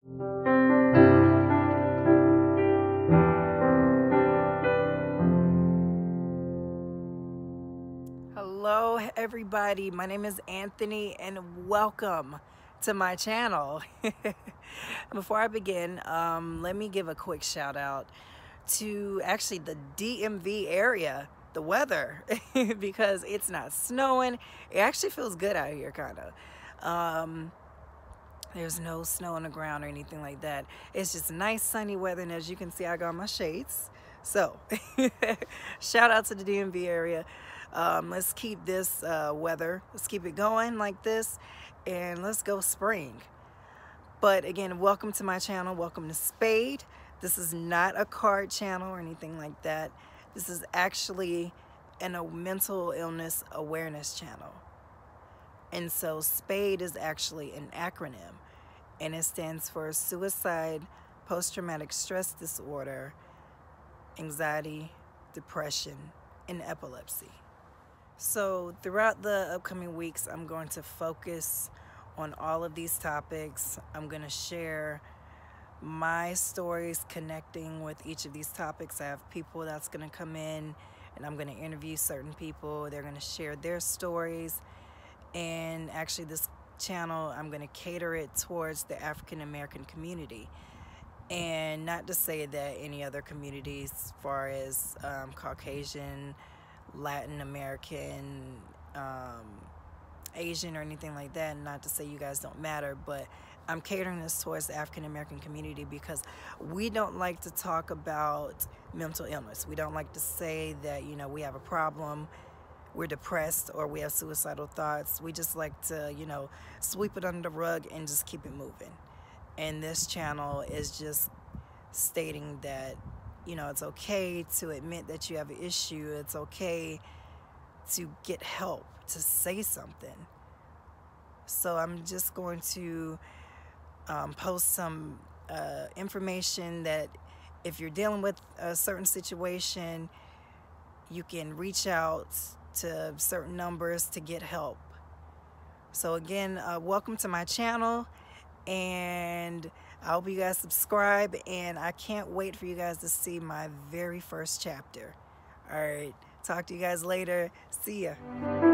Hello everybody, my name is Anthony and welcome to my channel. Before I begin, let me give a quick shout out to actually the DMV area, the weather, because it's not snowing. It actually feels good out here, kind of. There's no snow on the ground or anything like that. It's just nice sunny weather, and as you can see, I got my shades. So shout out to the DMV area. Let's keep this weather, let's keep it going like this, and let's go spring. But again, welcome to my channel. Welcome to Spade. This is not a card channel or anything like that. This is actually a mental illness awareness channel. And so SPADE is actually an acronym, and it stands for Suicide, Post-Traumatic Stress Disorder, Anxiety, Depression, and Epilepsy. So throughout the upcoming weeks, I'm going to focus on all of these topics. I'm going to share my stories connecting with each of these topics. I have people that's going to come in and I'm going to interview certain people. They're going to share their stories. And actually this channel, I'm going to cater it towards the African American community. And not to say that any other communities as far as Caucasian, Latin American, Asian or anything like that, not to say you guys don't matter, but I'm catering this towards the African American community because we don't like to talk about mental illness. We don't like to say that, you know, we have a problem, we're depressed, or we have suicidal thoughts. We just like to, you know, sweep it under the rug and just keep it moving. And this channel is just stating that, you know, it's okay to admit that you have an issue. It's okay to get help, to say something. So I'm just going to post some information that if you're dealing with a certain situation, you can reach out to certain numbers to get help. So again, welcome to my channel, and I hope you guys subscribe, and I can't wait for you guys to see my very first chapter. All right, talk to you guys later. See ya.